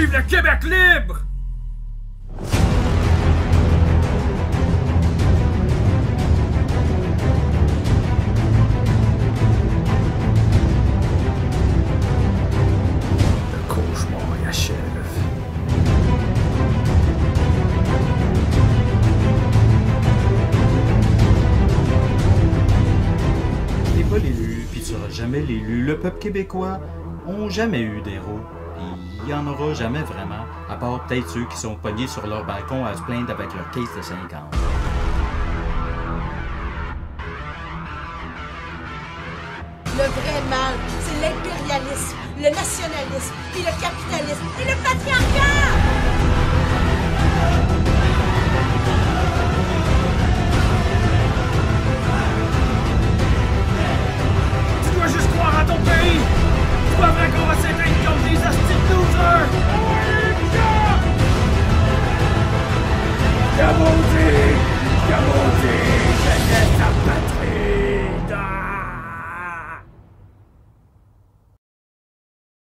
Vive le Québec libre! Le cauchemar achève. T'es pas l'élu, puis tu seras jamais l'élu. Le peuple québécois ont jamais eu d'héros. Il n'y en aura jamais vraiment, à part peut-être ceux qui sont pognés sur leur balcon à se plaindre avec leur case de 50. Le vrai mal, c'est l'impérialisme, le nationalisme, puis le capitalisme, et le patriarcat! Tu dois juste croire à ton pays! C'est pas vrai qu'on va s'éteindre comme des hosties de losers! Envoyez les gars!